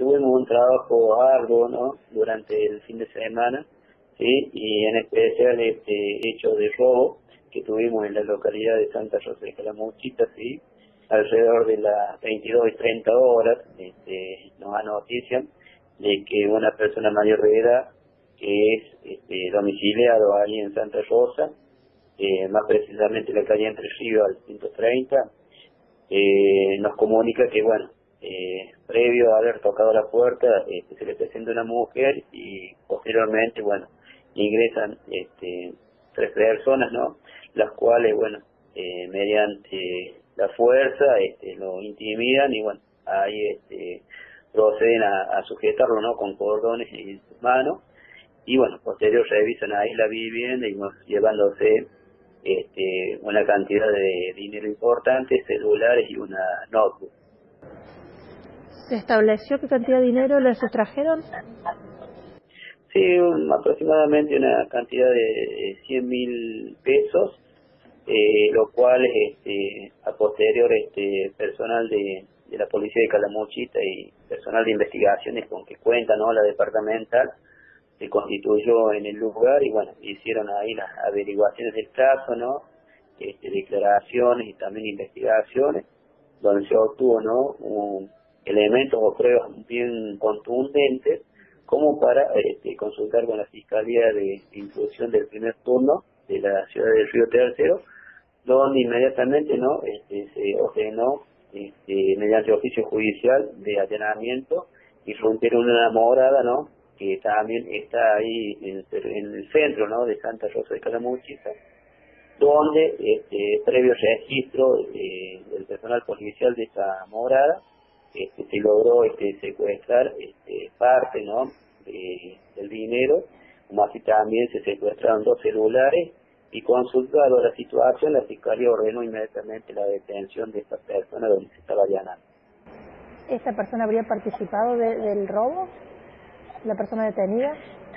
tuvimos un trabajo arduo, ¿no? Durante el fin de semana, sí, y en especial este hecho de robo que tuvimos en la localidad de Santa Rosa de Calamuchita, sí, alrededor de las 22:30 nos anotician de que una persona mayor de edad que es domiciliado ahí en Santa Rosa, más precisamente en la calle Entre Ríos al 130, nos comunica que, bueno, previo a haber tocado la puerta, se le presenta una mujer y posteriormente, bueno, ingresan 3 personas, ¿no? Las cuales, bueno, mediante la fuerza, lo intimidan y, bueno, ahí proceden a sujetarlo, ¿no? Con cordones en sus manos y, bueno, posterior revisan ahí la vivienda y, bueno, llevándose una cantidad de dinero importante, celulares y una notebook. ¿Se estableció qué cantidad de dinero le sustrajeron? Sí, aproximadamente una cantidad de 100.000 pesos, lo cual a posterior personal de la policía de Calamuchita y personal de investigaciones con que cuenta, ¿no?, la departamental, se constituyó en el lugar y, bueno, hicieron ahí las averiguaciones del caso, ¿no?, declaraciones y también investigaciones, donde se obtuvo, ¿no?, elementos o pruebas bien contundentes como para consultar con la Fiscalía de Instrucción del primer turno de la ciudad del Río Tercero, donde inmediatamente, ¿no?, se ordenó mediante oficio judicial de allanamiento y rompieron una morada, ¿no?, que también está ahí en el centro, ¿no?, de Santa Rosa de Calamuchita, donde previo registro del personal policial de esta morada se logró secuestrar parte, ¿no?, del dinero, como así también se secuestraron 2 celulares y, consultado la situación, la Fiscalía ordenó inmediatamente la detención de esta persona donde se estaba allanando. ¿Esta persona habría participado del robo? ¿La persona detenida?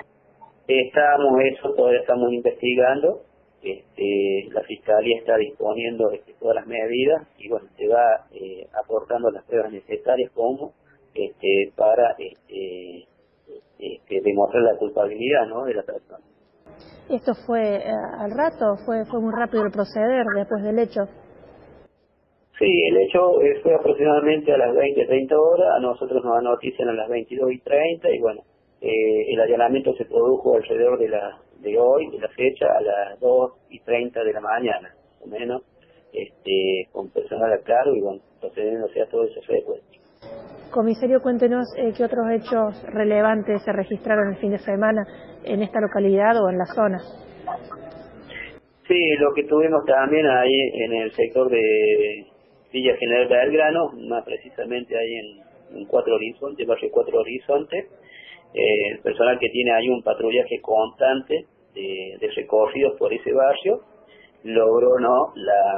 Todavía estamos investigando. La Fiscalía está disponiendo todas las medidas y, bueno, se va aportando las pruebas necesarias como para demostrar la culpabilidad, ¿no?, de la persona. ¿Esto fue al rato? ¿Fue muy rápido el proceder después del hecho? Sí, el hecho fue aproximadamente a las 20:30 horas, a nosotros nos notician a las 22:30 y, bueno, el allanamiento se produjo alrededor de hoy, de la fecha, a las 2:30 de la mañana, o menos, con personal a cargo y, bueno, procediéndose a todo ese secuestro. Comisario, cuéntenos qué otros hechos relevantes se registraron el fin de semana en esta localidad o en la zona. Sí, lo que tuvimos también ahí en el sector de Villa General Belgrano, más precisamente ahí en Cuatro Horizontes, barrio Cuatro Horizontes, el personal que tiene ahí un patrullaje constante de recorridos por ese barrio, logró, ¿no?,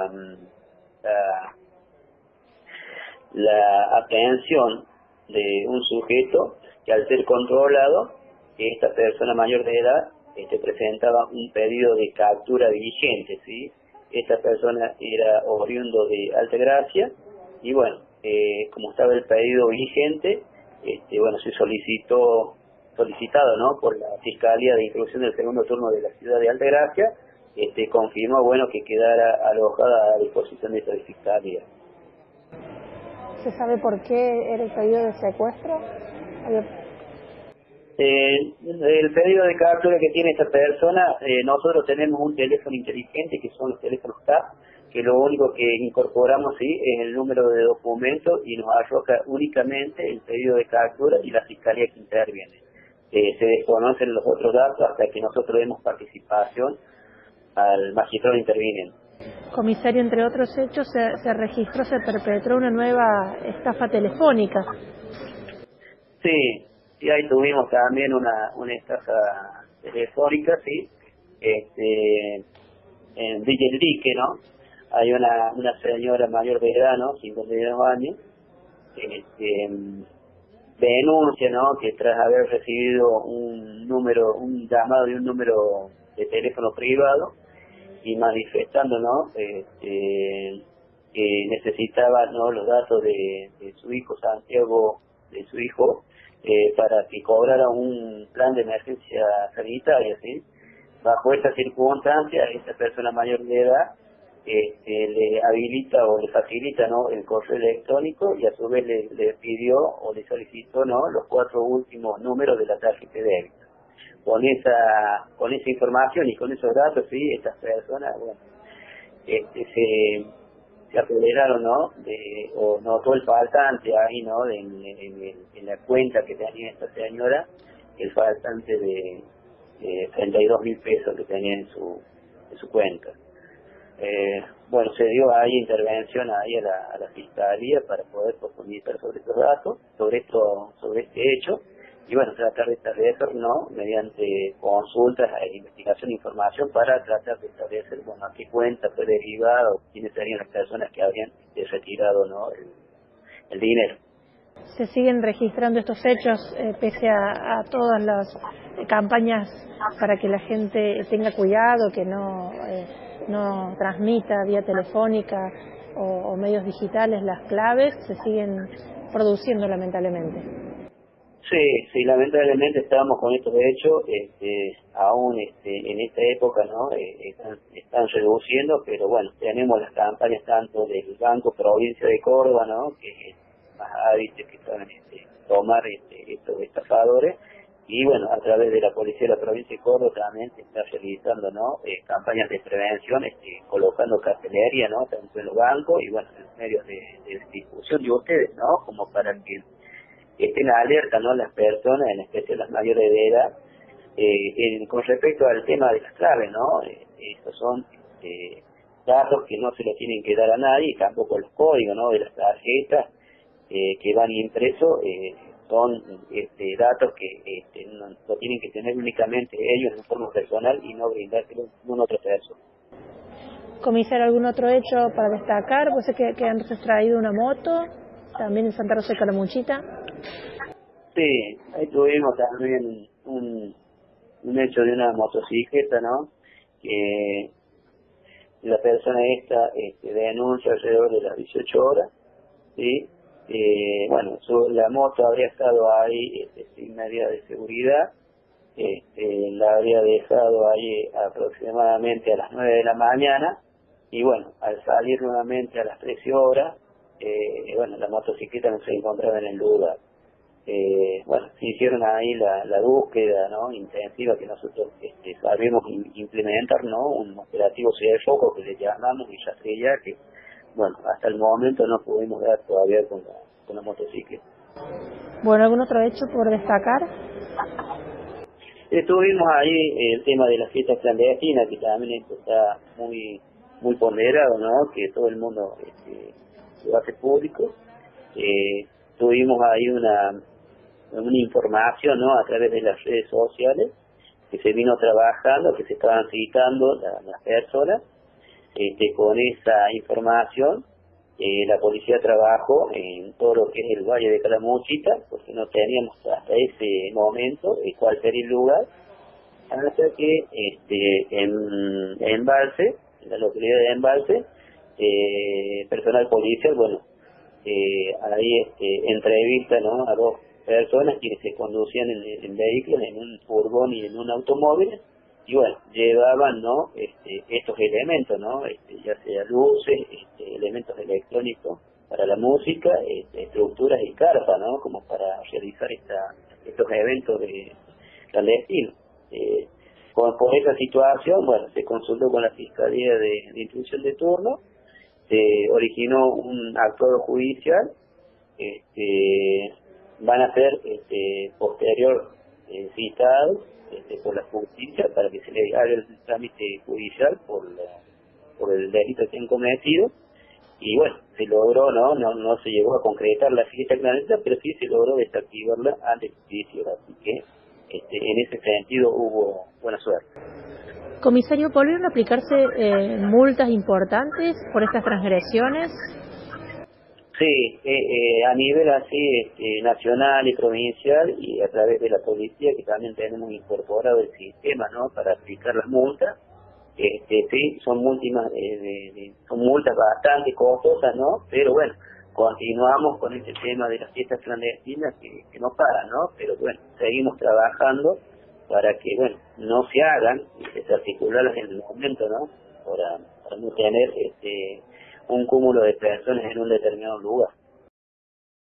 la aprehensión de un sujeto que, al ser controlado, esta persona mayor de edad presentaba un pedido de captura vigente, ¿sí? Esta persona era oriundo de Altagracia y, bueno, como estaba el pedido vigente, bueno, se solicitado, ¿no?, por la Fiscalía de Instrucción del segundo turno de la ciudad de Altagracia, confirmó, bueno, que quedara alojada a disposición de esta Fiscalía. ¿Se sabe por qué era el pedido de secuestro? El pedido de captura que tiene esta persona, nosotros tenemos un teléfono inteligente que son los teléfonos TAP, que lo único que incorporamos, sí, es el número de documento y nos arroja únicamente el pedido de captura y la Fiscalía que interviene. Se desconocen los otros datos hasta que nosotros demos participación al magistrado interviniente. Comisario, entre otros hechos, se perpetró una nueva estafa telefónica. Sí, ahí tuvimos también una estafa telefónica, sí, en Villa El Dique, ¿no? Hay una señora mayor de edad, ¿no?, 52 años, denuncia, ¿no?, que tras haber recibido un llamado de un número de teléfono privado y manifestando, ¿no?, que necesitaba, ¿no?, los datos de su hijo Santiago de su hijo para que cobrara un plan de emergencia sanitaria, ¿sí? Bajo esta circunstancia, esta persona mayor de edad le habilita o le facilita, ¿no?, el correo electrónico, y a su vez le pidió o le solicitó, ¿no?, los 4 últimos números de la tarjeta de débito. Con esa información y con esos datos, sí, estas personas, bueno, se apoderaron, ¿no?, o notó el faltante ahí, ¿no?, en la cuenta que tenía esta señora, el faltante de 32.000 pesos que tenía en su cuenta. Bueno, se dio ahí intervención ahí a la fiscalía para poder profundizar sobre estos datos, sobre este hecho, y bueno, tratar de establecer, ¿no?, mediante consultas, investigación e información, para tratar de establecer, bueno, a qué cuenta fue derivado, quiénes serían las personas que habrían retirado, ¿no?, el dinero. ¿Se siguen registrando estos hechos pese a todas las campañas para que la gente tenga cuidado, que no transmita vía telefónica o medios digitales las claves? ¿Se siguen produciendo lamentablemente? Sí, lamentablemente estamos con estos hechos, aún en esta época, ¿no?, están reduciendo, pero bueno, tenemos las campañas tanto del Banco Provincia de Córdoba, ¿no?, que es más hábil que saben tomar estos estafadores, y bueno, a través de la Policía de la Provincia de Córdoba también se está realizando, ¿no?, campañas de prevención, colocando cartelería, ¿no?, tanto en los bancos y bueno, en los medios de difusión de ustedes, ¿no?, como para que estén alerta, ¿no?, las personas, en especial las mayores de edad, con respecto al tema de las claves, ¿no? Estos son datos que no se los tienen que dar a nadie, y tampoco los códigos, ¿no?, de las tarjetas que van impresos, son datos que lo tienen que tener únicamente ellos en forma personal y no brindárselo a ninguna otra persona. Comisario, ¿algún otro hecho para destacar? Pues sé que han extraído una moto, también en Santa Rosa de Calamuchita. Sí, ahí tuvimos también un hecho de una motocicleta, ¿no?, que la persona esta denuncia alrededor de las 18 horas, ¿sí? Bueno, la moto habría estado ahí sin medida de seguridad, la habría dejado ahí aproximadamente a las 9 de la mañana, y bueno, al salir nuevamente a las 13 horas, bueno, la motocicleta no se encontraba en el lugar. Bueno, se hicieron ahí la búsqueda, ¿no?, intensiva, que nosotros sabemos implementar, ¿no?, un operativo de foco que le llamamos, y rastrear, que bueno, hasta el momento no pudimos dar todavía con la motocicleta. Bueno, ¿algún otro hecho por destacar? Tuvimos ahí el tema de las fiestas clandestinas, que también esto está muy ponderado, ¿no?, que todo el mundo lo hace público. Tuvimos ahí una información, ¿no?, a través de las redes sociales, que se vino trabajando, que se estaban citando las personas. Con esa información, la policía trabajó en todo lo que es el Valle de Calamuchita, porque no teníamos hasta ese momento cuál sería el lugar, hasta que en Embalse, en la localidad de Embalse, personal policial, bueno, ahí entrevista, ¿no?, a 2 personas quienes se conducían en vehículos, en un furgón y en un automóvil, y bueno, llevaban, ¿no?, estos elementos, ¿no?, ya sea luces, elementos electrónicos para la música, estructuras y carpas, ¿no?, como para realizar estos eventos clandestinos. Por esa situación, bueno, se consultó con la Fiscalía de Instrucción de turno, se originó un actuado judicial, van a ser posterior citados por la justicia para que se le haga el trámite judicial por el delito que han cometido, y bueno, se logró, no se llegó a concretar la fiesta clandestina, pero sí se logró desactivarla antes de juicio, así que en ese sentido hubo buena suerte. Comisario, ¿volvieron a aplicarse multas importantes por estas transgresiones? Sí, a nivel así nacional y provincial, y a través de la policía, que también tenemos incorporado el sistema, ¿no?, para aplicar las multas. Sí, son multas bastante costosas, ¿no?, pero bueno, continuamos con este tema de las fiestas clandestinas que no paran, ¿no? Pero bueno, seguimos trabajando para que, bueno, no se hagan y que se articularlas en el momento, ¿no? Para no tener un cúmulo de personas en un determinado lugar.